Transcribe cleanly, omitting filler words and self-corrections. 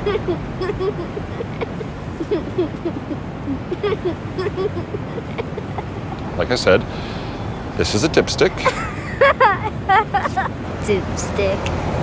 Like I said, this is a dipstick. Dipstick.